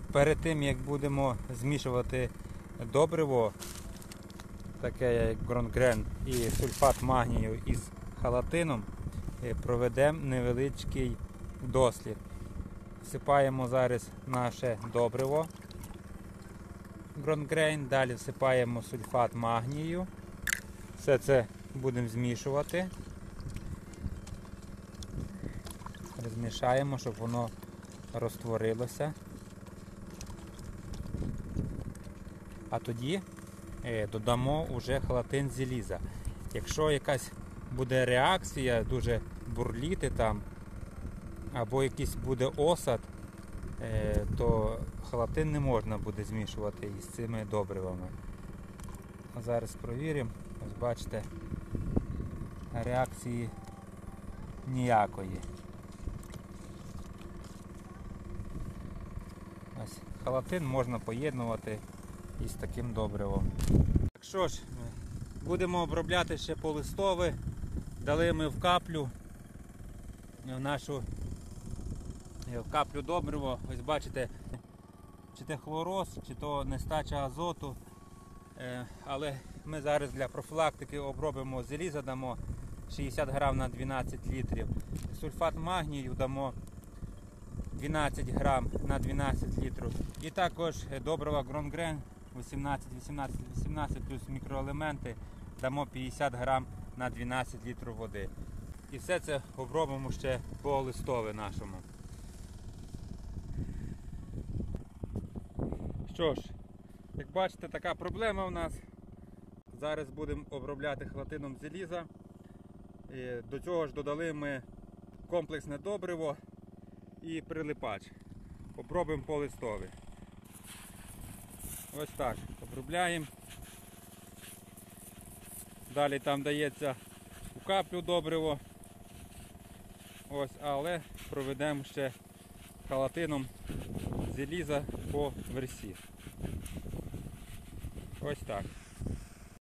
Перед тим як будемо змішувати добриво, таке як Гронгрен і сульфат магнію із халатином, проведемо невеличкий дослід. Всипаємо зараз наше добриво Гронгрен, далі всипаємо сульфат магнію. Все це будемо змішувати. Розмішаємо, щоб воно розтворилося. А тоді додамо вже халатин заліза. Якщо якась буде реакція, дуже бурліти там, або якийсь буде осад, то халатин не можна буде змішувати із цими добривами. А зараз провіримо. Ось бачите, реакції ніякої. Ось, халатин можна поєднувати із таким добривом. Так що ж, будемо обробляти ще полистове. Дали ми в каплю добриво. Ось бачите, чи це хлороз, чи то нестача азоту. Але ми зараз для профілактики обробимо заліза, дамо 60 грам на 12 літрів. Сульфат магнію дамо 12 грам на 12 літрів. І також добрива Гронгрен 18 плюс мікроелементи дамо 50 грам на 12 літрів води. І все це обробимо ще по листові нашому. Що ж, як бачите, така проблема у нас. Зараз будемо обробляти халатином заліза. До цього ж додали ми комплексне добриво і прилипач. Обробимо по листові. Ось так. Обробляємо. Далі там дається у каплю добриво. Ось, але проведемо ще халатином заліза по версі. Ось так.